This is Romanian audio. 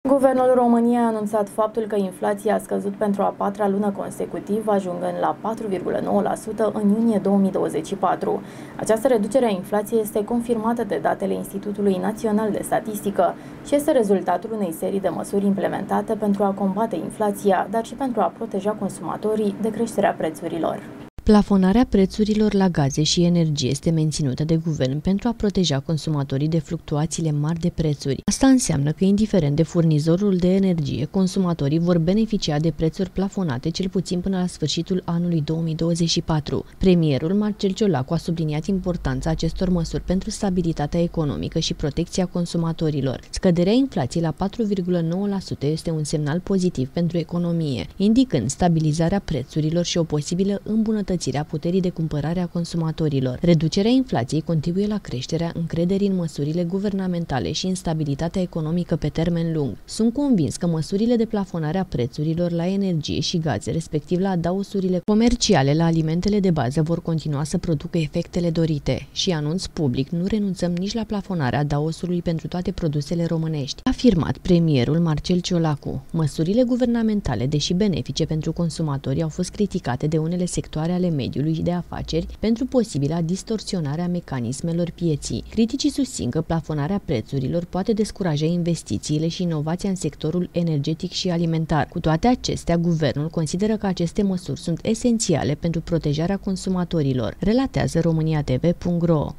Guvernul României a anunțat faptul că inflația a scăzut pentru a patra lună consecutiv, ajungând la 4,9% în iunie 2024. Această reducere a inflației este confirmată de datele Institutului Național de Statistică și este rezultatul unei serii de măsuri implementate pentru a combate inflația, dar și pentru a proteja consumatorii de creșterea prețurilor. Plafonarea prețurilor la gaze și energie este menținută de guvern pentru a proteja consumatorii de fluctuațiile mari de prețuri. Asta înseamnă că, indiferent de furnizorul de energie, consumatorii vor beneficia de prețuri plafonate cel puțin până la sfârșitul anului 2024. Premierul Marcel Ciolacu a subliniat importanța acestor măsuri pentru stabilitatea economică și protecția consumatorilor. Scăderea inflației la 4,9% este un semnal pozitiv pentru economie, indicând stabilizarea prețurilor și o posibilă îmbunătățire a puterii de cumpărare a consumatorilor. Reducerea inflației contribuie la creșterea încrederii în măsurile guvernamentale și în stabilitatea economică pe termen lung. Sunt convins că măsurile de plafonare a prețurilor la energie și gaze, respectiv la adausurile comerciale la alimentele de bază, vor continua să producă efectele dorite. Și anunț public, nu renunțăm nici la plafonarea adausului pentru toate produsele românești, a afirmat premierul Marcel Ciolacu. Măsurile guvernamentale, deși benefice pentru consumatori, au fost criticate de unele sectoare ale mediului și de afaceri pentru posibila distorsionare a mecanismelor pieții. Criticii susțin că plafonarea prețurilor poate descuraja investițiile și inovația în sectorul energetic și alimentar. Cu toate acestea, guvernul consideră că aceste măsuri sunt esențiale pentru protejarea consumatorilor, relatează romaniatv.ro.